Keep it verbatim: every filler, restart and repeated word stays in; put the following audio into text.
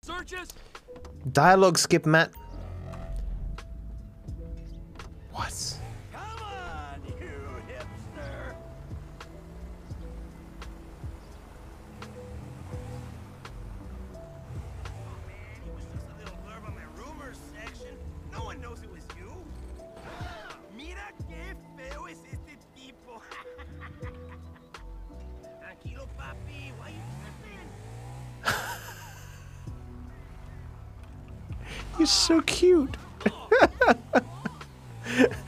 Searches? Dialogue skip, Matt. What? Come on, you hipster. Oh man, it was just a little blurb on my rumors section. No one knows it was you. Mira qué feo es este tipo. Tranquilo, papi. Why you tripping? You're so cute.